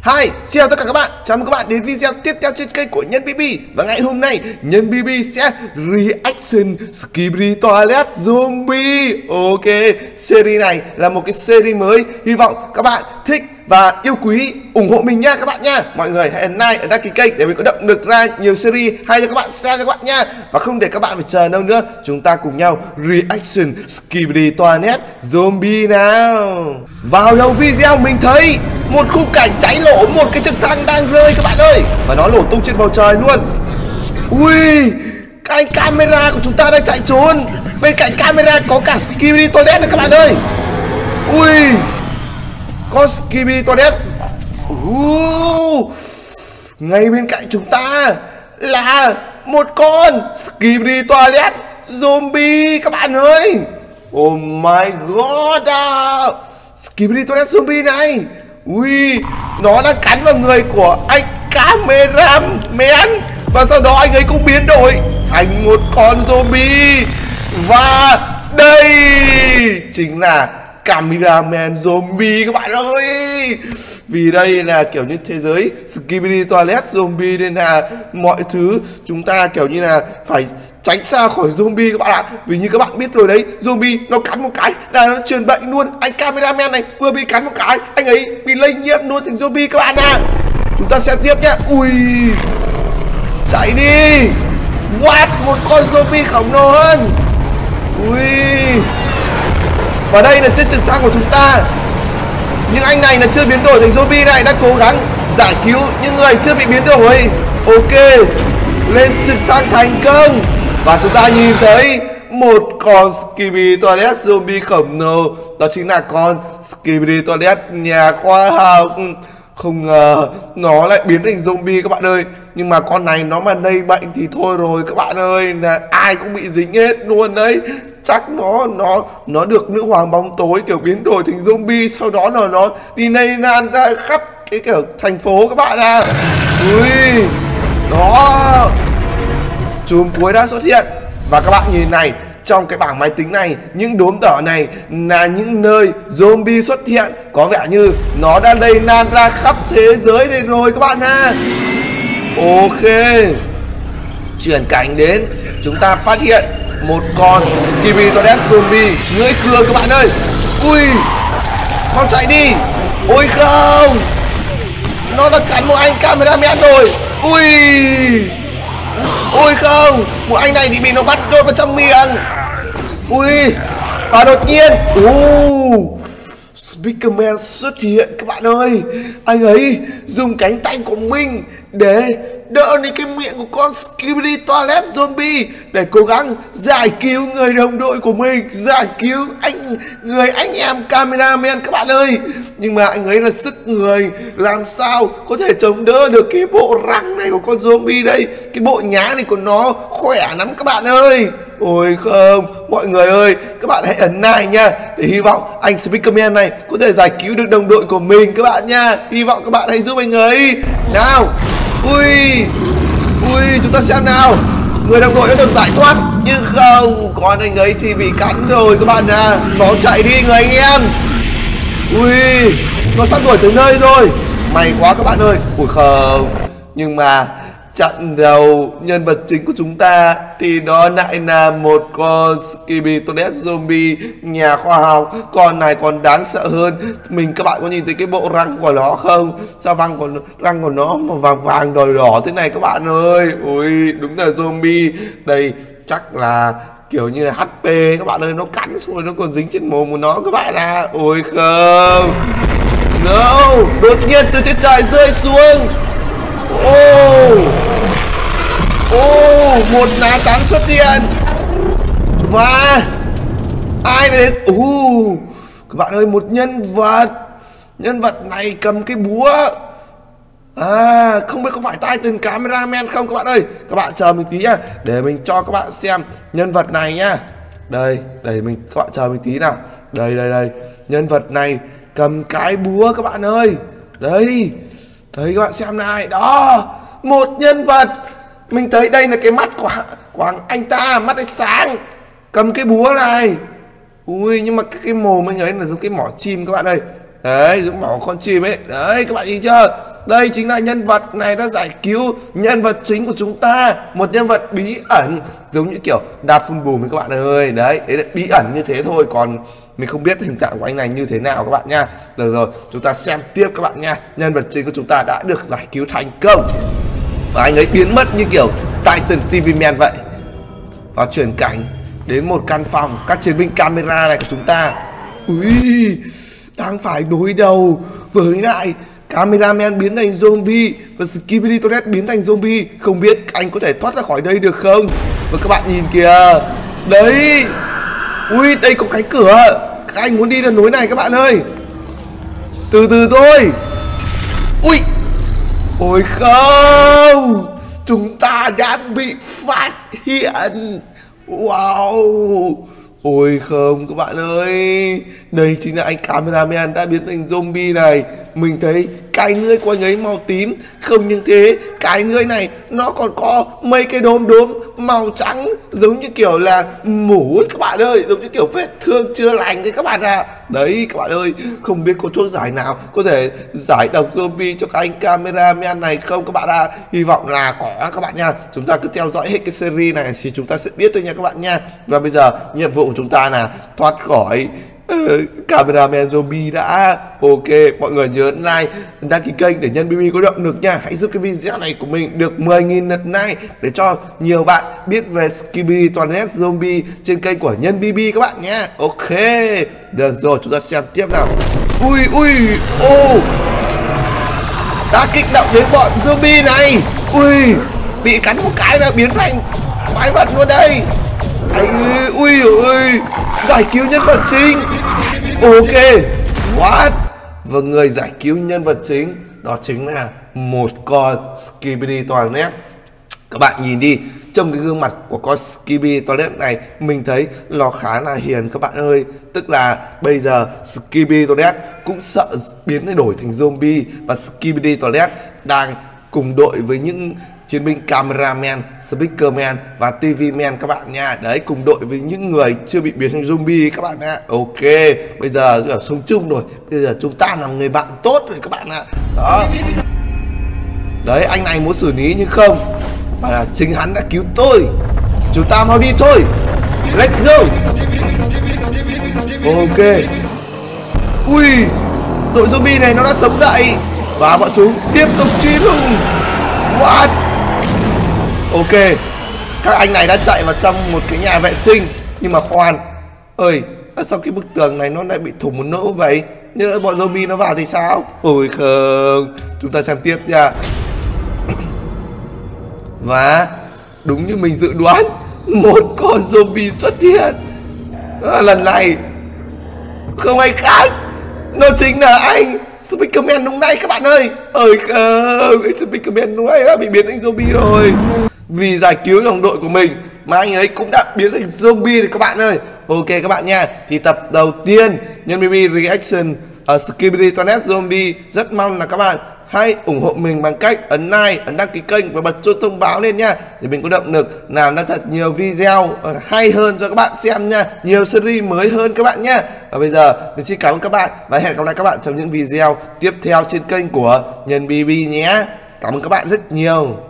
Hi, xin chào tất cả các bạn. Chào mừng các bạn đến video tiếp theo trên kênh của Nhân BB. Và ngày hôm nay Nhân BB sẽ reaction Skibidi Toilet Zombie. Ok, series này là một cái series mới. Hy vọng các bạn thích và yêu quý, ủng hộ mình nha các bạn nha. Mọi người hãy ấn like, ấn đăng ký kênh để mình có động lực ra nhiều series hay cho các bạn xem cho các bạn nha. Và không để các bạn phải chờ lâu nữa, chúng ta cùng nhau reaction Skibidi Toilet Zombie nào. Vào đầu video mình thấy một khung cảnh cháy nổ, một cái trực thăng đang rơi các bạn ơi, và nó nổ tung trên bầu trời luôn. Ui, cái anh camera của chúng ta đang chạy trốn. Bên cạnh camera có cả Skibidi Toilet này các bạn ơi. Ui, con Skibidi Toilet. Ngay bên cạnh chúng ta là một con Skibidi Toilet Zombie các bạn ơi. Oh my god, Skibidi Toilet Zombie này. Ui, nó đang cắn vào người của anh cameraman. Và sau đó anh ấy cũng biến đổi thành một con zombie. Và đây chính là cameraman zombie các bạn ơi. Vì đây là kiểu như thế giới Skibidi Toilet Zombie, nên là mọi thứ chúng ta kiểu như là phải tránh xa khỏi zombie các bạn ạ. Vì như các bạn biết rồi đấy, zombie nó cắn một cái là nó truyền bệnh luôn. Anh cameraman này vừa bị cắn một cái, anh ấy bị lây nhiễm luôn thành zombie các bạn ạ. Chúng ta xem tiếp nhá. Ui, chạy đi. What, một con zombie khổng lồ hơn. Ui, và đây là chiếc trực thăng của chúng ta. Nhưng anh này là chưa biến đổi thành zombie này, đang cố gắng giải cứu những người chưa bị biến đổi. Ok, lên trực thăng thành công. Và chúng ta nhìn thấy một con Skibidi Toilet Zombie khổng lồ. Đó chính là con Skibidi Toilet nhà khoa học. Không ngờ nó lại biến thành zombie các bạn ơi. Nhưng mà con này nó mà lây bệnh thì thôi rồi các bạn ơi, là ai cũng bị dính hết luôn đấy. Chắc nó được nữ hoàng bóng tối kiểu biến đổi thành zombie, sau đó là nó đi lây lan ra khắp cái kiểu thành phố các bạn à. Ui, đó, chùm cuối đã xuất hiện. Và các bạn nhìn này, trong cái bảng máy tính này, những đốm đỏ này là những nơi zombie xuất hiện. Có vẻ như nó đã lây lan ra khắp thế giới này rồi các bạn ha. Ok, chuyển cảnh đến, chúng ta phát hiện một con Skibidi Toilet Zombie lưỡi cưa các bạn ơi. Ui, mau chạy đi. Ôi không, nó đã cắn một anh cameraman rồi. Ui, ôi không, một anh này thì bị nó bắt đốt vào trong miệng. Ui, và đột nhiên Speakerman xuất hiện các bạn ơi. Anh ấy dùng cánh tay của mình để đỡ lên cái miệng của con Skibidi Toilet Zombie, để cố gắng giải cứu người đồng đội của mình, giải cứu người anh em cameraman các bạn ơi. Nhưng mà anh ấy là sức người, làm sao có thể chống đỡ được cái bộ răng này của con zombie đây. Cái bộ nhá này của nó khỏe lắm các bạn ơi. Ôi không, mọi người ơi, các bạn hãy ấn like nha, để hy vọng anh Speakerman này có thể giải cứu được đồng đội của mình các bạn nha. Hy vọng các bạn hãy giúp anh ấy nào. Ui, chúng ta xem nào. Người đồng đội đã được giải thoát, nhưng không, còn anh ấy thì bị cắn rồi các bạn à. Nó chạy đi người anh em. Ui, nó sắp đuổi tới nơi rồi. May quá các bạn ơi. Ui không, nhưng mà trận đầu nhân vật chính của chúng ta thì nó lại là một con Skibidi Toilet Zombie nhà khoa học. Con này còn đáng sợ hơn mình. Các bạn có nhìn thấy cái bộ răng của nó không? Sao răng của nó mà vàng vàng đỏ đỏ thế này các bạn ơi. Ui, đúng là zombie. Đây chắc là kiểu như là HP các bạn ơi. Nó cắn xong rồi nó còn dính trên mồm của nó các bạn à. Ôi không, no, đột nhiên từ trên trời rơi xuống. Một lá trắng xuất hiện. Và ai đến? Các bạn ơi, một nhân vật này cầm cái búa. Không biết có phải Titan cameraman không các bạn ơi. Các bạn chờ mình tí nha, để mình cho các bạn xem nhân vật này nha. Đây, các bạn chờ mình tí nào. Đây, nhân vật này cầm cái búa các bạn ơi. Đây các bạn xem này. Đó, một nhân vật. Mình thấy đây là cái mắt của anh ta, mắt ấy sáng, cầm cái búa này. Ui, nhưng mà cái mồm anh ấy là giống cái mỏ chim các bạn ơi. Đấy, giống mỏ con chim ấy. Đấy, các bạn nhìn chưa? Đây chính là nhân vật này đã giải cứu nhân vật chính của chúng ta, một nhân vật bí ẩn giống như kiểu đạp phun bùm với các bạn ơi. Đấy là bí ẩn như thế thôi, còn mình không biết hình dạng của anh này như thế nào các bạn nha. Được rồi, chúng ta xem tiếp các bạn nha. Nhân vật chính của chúng ta đã được giải cứu thành công và anh ấy biến mất như kiểu Titan TV Man vậy. Và chuyển cảnh đến một căn phòng, các chiến binh camera này của chúng ta ui đang phải đối đầu với lại Cameraman biến thành zombie và Skibidi Toilet biến thành zombie. Không biết anh có thể thoát ra khỏi đây được không? Và các bạn nhìn kìa, đấy, ui đây có cái cửa, các anh muốn đi đến lối này các bạn ơi. Từ từ thôi. Ui, ôi không, chúng ta đã bị phát hiện. Wow, ôi không các bạn ơi, đây chính là anh Cameraman đã biến thành zombie này. Mình thấy cái lưỡi của anh ấy màu tím. Không những thế, cái lưỡi này nó còn có mấy cái đốm đốm màu trắng, giống như kiểu là mủ ấy các bạn ơi, giống như kiểu vết thương chưa lành ấy các bạn ạ. Đấy các bạn ơi, không biết có thuốc giải nào có thể giải độc zombie cho các anh Cameraman này không các bạn ạ. Hy vọng là có các bạn nha. Chúng ta cứ theo dõi hết cái series này thì chúng ta sẽ biết thôi nha các bạn nha. Và bây giờ nhiệm vụ của chúng ta là thoát khỏi Cameraman zombie đã. Ok, mọi người nhớ like, đăng ký kênh để Nhân BB có động lực nha. Hãy giúp cái video này của mình được 10.000 lượt like để cho nhiều bạn biết về Skibidi Toilet Zombie trên kênh của Nhân BB các bạn nhé. Ok, được rồi, chúng ta xem tiếp nào. Ui ui, ô, đã kích động đến bọn zombie này. Ui, bị cắn một cái là biến thành quái vật luôn đây. Ui ui, giải cứu nhân vật chính. Ok, what? Và người giải cứu nhân vật chính đó chính là một con Skibidi Toilet. Các bạn nhìn đi, trong cái gương mặt của con Skibidi Toilet này mình thấy nó khá là hiền các bạn ơi. Tức là bây giờ Skibidi Toilet cũng sợ biến đổi thành zombie, và Skibidi Toilet đang cùng đội với những chiến binh Cameraman, Speakerman và TV Man các bạn nha. Đấy, cùng đội với những người chưa bị biến thành zombie các bạn ạ. Ok, bây giờ ở sống chung rồi, bây giờ chúng ta làm người bạn tốt rồi các bạn ạ. Đó. Đấy, anh này muốn xử lý nhưng không, mà là chính hắn đã cứu tôi. Chúng ta mau đi thôi. Let's go. Ok. Ui, đội zombie này nó đã sống dậy và bọn chúng tiếp tục truy lùng. What? Ok, các anh này đã chạy vào trong một cái nhà vệ sinh. Nhưng mà khoan ơi, sao cái bức tường này nó lại bị thủng một lỗ vậy? Nhớ bọn zombie nó vào thì sao? Ôi không, chúng ta xem tiếp nha. Và đúng như mình dự đoán, một con zombie xuất hiện. Lần này không ai khác, nó chính là anh Speakerman lúc nãy các bạn ơi. Ôi không, Speakerman lúc nãy đã bị biến thành zombie rồi. Vì giải cứu đồng đội của mình mà anh ấy cũng đã biến thành zombie rồi các bạn ơi. Ok các bạn nha, thì tập đầu tiên Nhân BB Reaction ở Skibidi Toilet Zombie rất mong là các bạn hãy ủng hộ mình bằng cách ấn like, ấn đăng ký kênh và bật chuông thông báo lên nha, để mình có động lực làm ra thật nhiều video hay hơn cho các bạn xem nha, nhiều series mới hơn các bạn nha. Và bây giờ mình xin cảm ơn các bạn và hẹn gặp lại các bạn trong những video tiếp theo trên kênh của Nhân BB nhé. Cảm ơn các bạn rất nhiều.